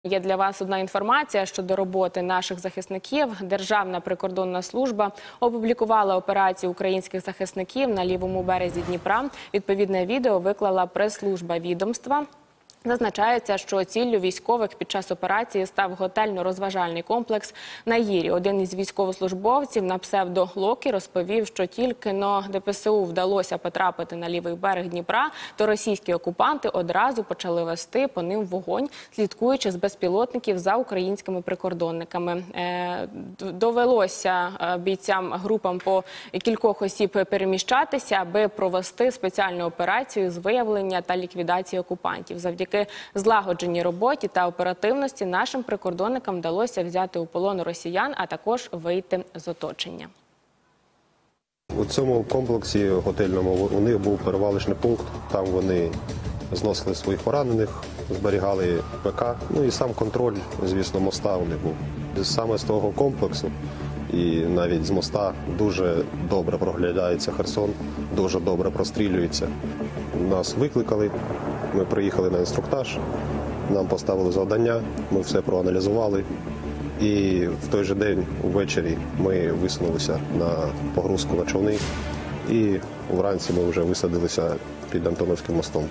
Є для вас одна інформація щодо роботи наших захисників. Державна прикордонна служба опублікувала операцію українських захисників на лівому березі Дніпра. Відповідне відео виклала прес-служба відомства. Зазначається, що ціллю військових під час операції став готельно-розважальний комплекс на Гірі. Один із військовослужбовців на псевдо Локі розповів, що тільки-но ДПСУ вдалося потрапити на лівий берег Дніпра, то російські окупанти одразу почали вести по ним вогонь, слідкуючи з безпілотників за українськими прикордонниками. Довелося бійцям групам по кількох осіб переміщатися, аби провести спеціальну операцію з виявлення та ліквідації окупантів. Завдяки злагодженій роботі та оперативності нашим прикордонникам вдалося взяти у полон росіян, а також вийти з оточення. У цьому комплексі готельному у них був перевалочний пункт, там вони зносили своїх поранених, зберігали ПК, ну і сам контроль, звісно, моста у них був. Саме з того комплексу і навіть з моста дуже добре проглядається Херсон, дуже добре прострілюється. Нас викликали, ми приїхали на інструктаж, нам поставили завдання, ми все проаналізували. І в той же день, ввечері, ми висунулися на погрузку на човни. І вранці ми вже висадилися під Антоновським мостом.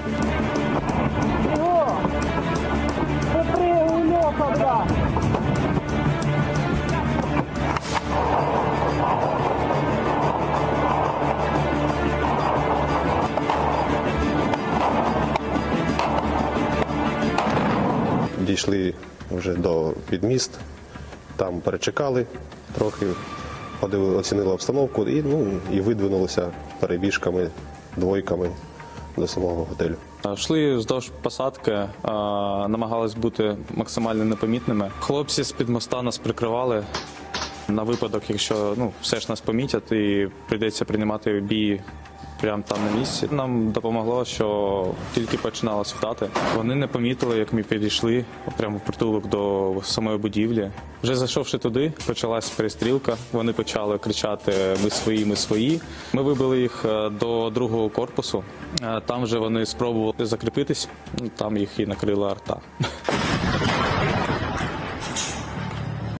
Дійшли вже до підміст, там перечекали трохи, оцінили обстановку і видвинулися перебіжками, двойками до самого готелю. Йшли вздовж посадки, намагались бути максимально непомітними. Хлопці з-під моста нас прикривали на випадок, якщо все ж нас помітять і прийдеться приймати бій прямо там на місці. Нам допомогло, що тільки починалось вдати. Вони не помітили, як ми підійшли прямо в притулок до самої будівлі. Вже зайшовши туди, почалась перестрілка. Вони почали кричати «Ми свої, ми свої». Ми вибили їх до другого корпусу. Там вже вони спробували закріпитись, там їх і накрила арта.